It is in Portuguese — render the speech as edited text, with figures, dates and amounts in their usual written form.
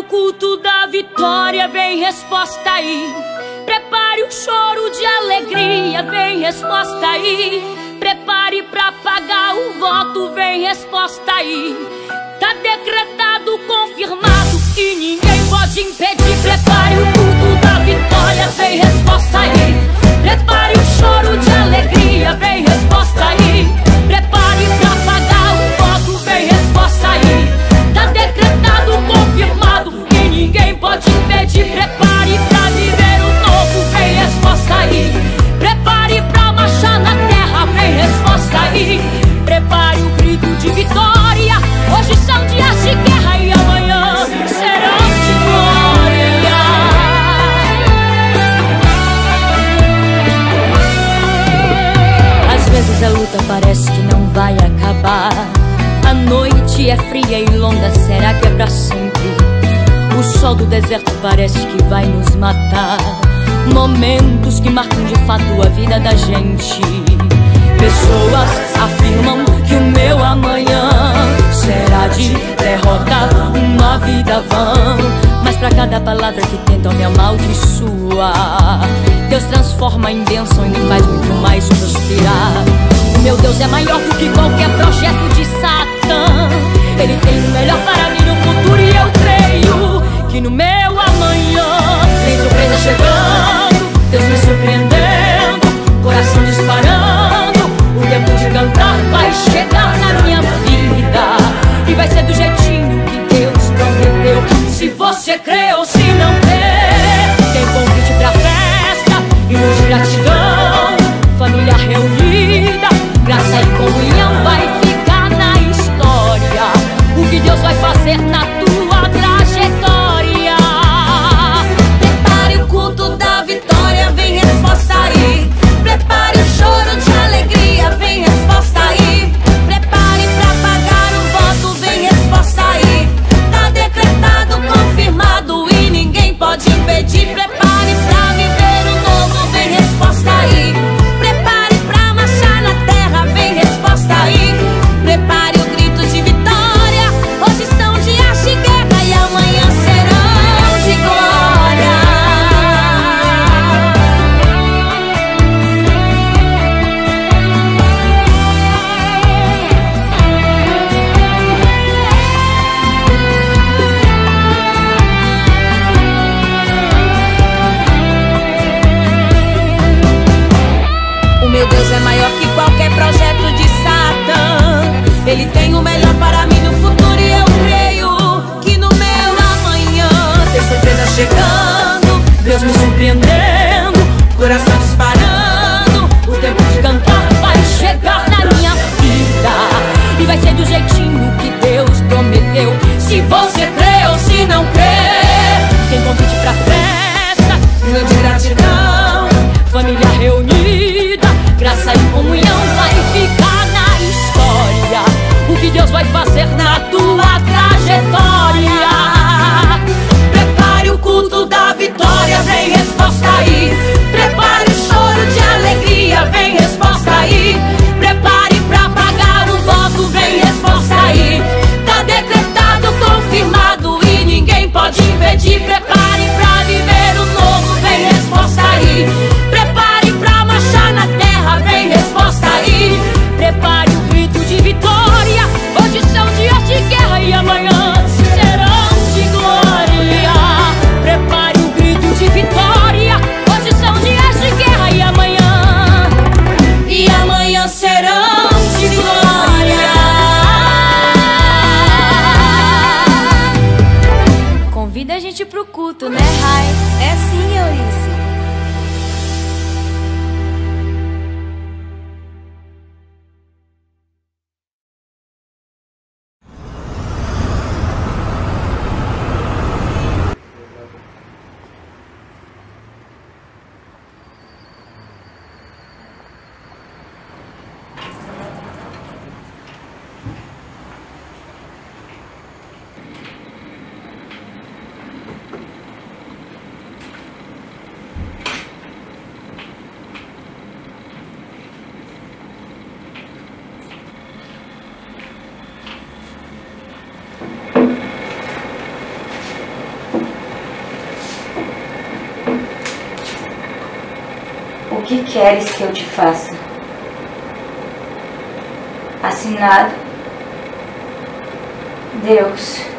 culto da vitória, vem resposta aí. Prepare o choro de alegria, vem resposta aí. Prepare pra pagar o voto, vem resposta aí. Tá decretado, confirmado e ninguém pode impedir. Prepare o culto da vitória, vem resposta aí. Prepare o choro de alegria, vem resposta aí. Prepare pra pagar o voto, vem resposta aí. Tá decretado, confirmado e ninguém pode impedir. Prepare pra viver o novo, vem resposta aí. Prepare pra marchar na terra, vem resposta aí. Prepare o grito de vitória. Hoje são dias de guerra e amanhã serão de glória. Às vezes a luta parece que não vai acabar. A noite é fria e longa, será que é pra sempre? O sol do deserto parece que vai nos matar. Momentos que marcam de fato a vida da gente. Pessoas afirmam que o meu amanhã será de derrota, uma vida vã. Mas pra cada palavra que tentam me amaldiçoar, Deus transforma em bênção e me faz muito mais prosperar. O meu Deus é maior do que qualquer projeto de Satã. Ele tem o melhor para mim no futuro e eu creio que no meu amanhã tem surpresa chegando, Deus me surpreendendo, coração disparando. O tempo de cantar vai chegar na minha vida e vai ser do jeitinho que Deus prometeu. Se você crê ou se não crê, tem convite pra festa e luz de gratidão. Família reunida, graça e comunhão vai ficar na história. O que Deus vai fazer na tua trajetória. Prepare o culto da vitória, vem resposta aí. Prepare o choro de alegria, vem resposta aí. Prepare pra pagar o voto, vem resposta aí. Tá decretado, confirmado e ninguém pode impedir. Prepare pra viver o novo, vem resposta aí. Prepare pra marchar na terra, vem resposta aí. Prepare o grito de vitória. Hoje são dias de guerra e amanhã serão de glória. O meu Deus é maior que qualquer projeto de Satã. Ele tem o melhor para mim no futuro e eu creio que no meu amanhã tem surpresa chegando, Deus me surpreendendo, coração disparando. O tempo de cantar vai chegar na minha vida e vai ser do jeitinho que Deus prometeu. Se você crê ou se não crê, tem convite pra festa, grande gratidão. Família reunida, graça e comunhão vai ficar na história. O que Deus vai fazer na tua trajetória. Prepare o culto da vitória, vem resposta aí. Prepare o show que queres que eu te faça? Assinado Deus.